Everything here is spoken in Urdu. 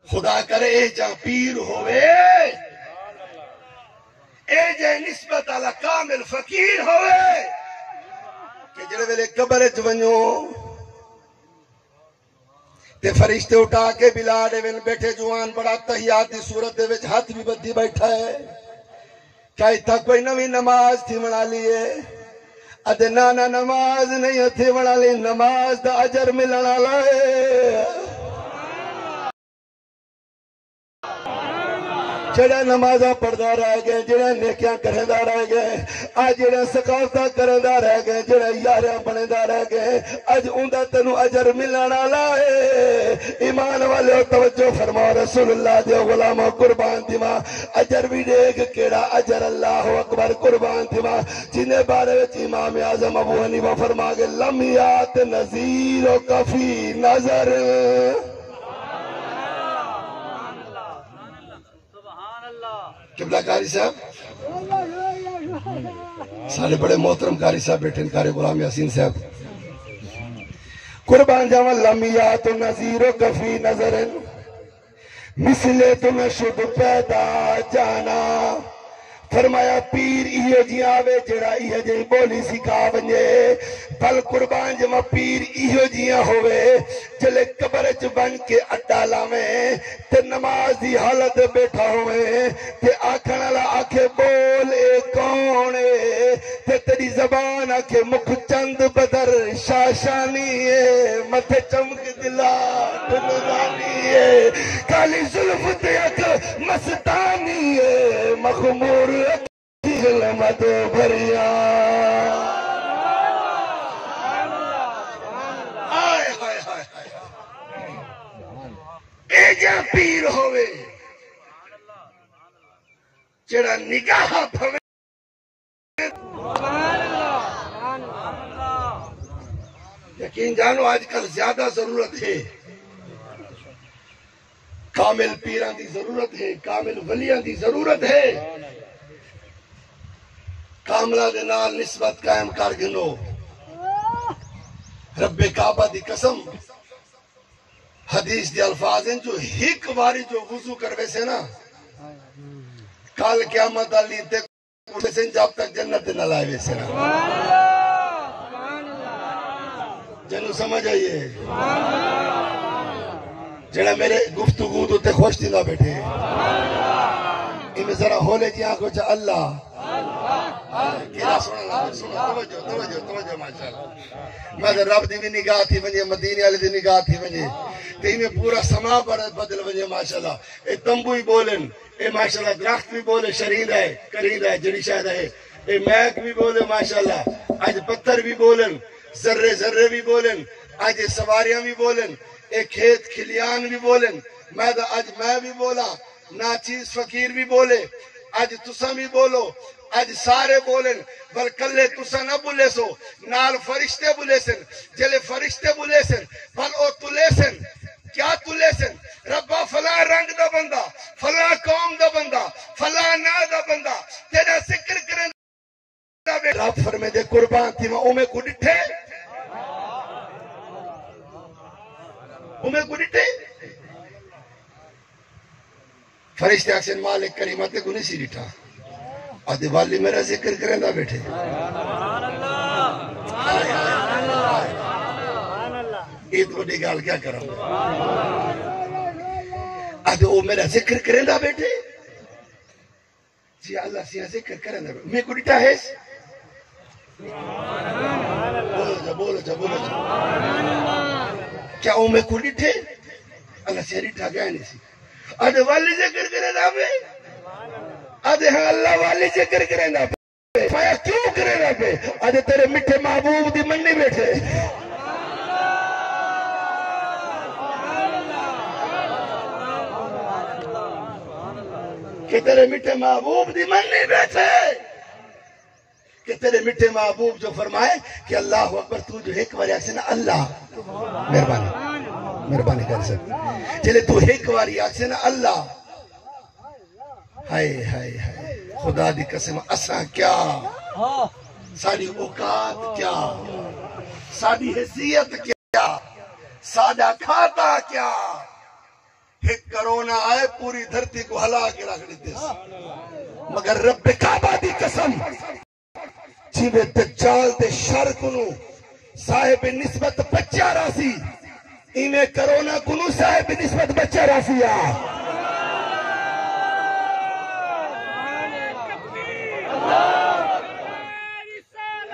خدا کرے اے جا پیر ہوئے اے جا نسبت علی کامل فقیر ہوئے کہ جڑے ویلے قبر وچ ونجو تے فرشتے اٹھا کے بلا دے ون بیٹھے جوان بڑا تحیات دی صورت دے وچ ہاتھ بھی بدھی بیٹھا ہے کیا اتھا کوئی نوی نماز تھی بنا لیے ادھے نانا نماز نہیں تھی بنا لی نماز دا اجر ملنا لائے جڑے نمازہ پڑھدا رہ گئے جڑے نیکیاں کردا رہ گئے آج جڑے ثقافتہ کردا رہ گئے جڑے یاریاں بندا رہ گئے اج اوندا تینوں اجر ملنا لائے ایمان والے توجہ فرماؤ رسول اللہ دے غلاموں قربان دیما اجر بھی دیکھ کیڑا اجر اللہ اکبر قربان دیما جن بارے وچ امام اعظم ابو حنیفہ فرما گئے لم یات نذیر و کفی نظر قبلہ قاری صاحب سارے بڑے محترم قاری صاحب بیٹھے قاری غلام یاسین صاحب قربان جاوہ لمیات و نظیر و کفی نظرن مثلے تو نشد پیدا جانا فرمایا پیر ایو جی آوے جڑا ایو جی بولی سکھا بنجے بل قربان جمع پیر ایو جی ہوئے جلے قبر چ بن کے اڈا لاویں تے نماز دی حالت بیٹھا ہوئے تے آکھن والا آکھے بول اے کون اے تے تیری زبان آکھے مکھ چند بدر شاشانی اے متھے چمک دلا ڈلدانی اے کالی زلف تے اک مستانی اے مخمور ظلمت بھریا آئے ہائے ہائے اے جا پیر ہوئے جڑا نگاہ بھوے یقین جانو آج کل زیادہ ضرورت ہے کامل پیران دی ضرورت ہے کامل ولیان دی ضرورت ہے کاملہ دے نال نسبت قائم کر گنو رب کعبہ دی قسم حدیث دی الفاظ ہیں جو ہک واری جو وضو کروے سے نا کال قیامت علی تے کھوڑے سے جب تک جنت نہ لائے وے سے نا جنو سمجھ آئیے جڑا میرے گفتگو تو تے خوش دینا بیٹھے انہیں ذرا ہولے جی آنکھوں چاہ اللہ کیرا سونا توجہ ماشاءاللہ میں دے رب دی بھی نگاہ تھی ونجے مدینے علی دی نگاہ تھی ونجے تے میں پورا سما بدل ونجے ماشاءاللہ اے تمبو ہی بولن اے ماشاءاللہ درخت بھی بولے شرین ہے کرین ہے جڑی شاید ہے اے میک بھی بولے ماشاءاللہ آج پتھر بھی بولن ذرے ذرے بھی بولن آج سواریاں بھی بولن ایک کھیت کھلیان بھی بولن آج میں بھی بولا ناچیز فقیر بھی بولے آج تسا بھی بولو آج سارے بولن بل کلے تسا نہ بولے سو نال فرشتے بولے سن جلے فرشتے بولے سن بل او تلے سن کیا تلے سن ربا فلاں رنگ دا بندہ فلاں قوم دا بندہ فلاں نا دا بندہ تیرا ذکر کریں رب فرمے دے قربان تھی میں اومے کو ڈٹھے اومے کو ڈٹھے فرشتے اکسن مالک کریمت کو نہیں سی ڈٹھا آدھے والی میرا ذکر کریں دا بیٹھے عید کو ڈیگال کیا کروں آدھے وہ میرا ذکر کریں دا بیٹھے جی اللہ سیاں ذکر کریں دا بیٹھے میں کو ڈٹھا ہے بولو جا کیا وہ میں کو ڈٹھے اللہ سیاں ڈٹھا گیا نہیں سی آدھے والی ذکر کریں دا پہ آدھے ہاں اللہ والی ذکر کریں دا پہ فایا کیوں کریں دا پہ آدھے تیرے مٹھے محبوب دی منی بیٹھے کہ تیرے مٹھے محبوب دی منی بیٹھے کہ تیرے مٹھے محبوب جو فرمائے کہ اللہ اکبر تو جو ایک واری آکسے نا اللہ مہربانی کر سکتے چلے تو ایک واری آکسے نا اللہ ہائے ہائے ہائے خدا دی قسم اساں کیا ساری اوقات کیا ساری حیثیت کیا سادہ کھاتا کیا ایک کروڑ کرونا آئے پوری دھرتی کو ہلا کے رکھ دیتے مگر رب کعبہ دی قسم جیوے دجال دے شر کنو صاحب نسبت بچہ راسی ایمیں کرونا کنو صاحب نسبت بچہ راسی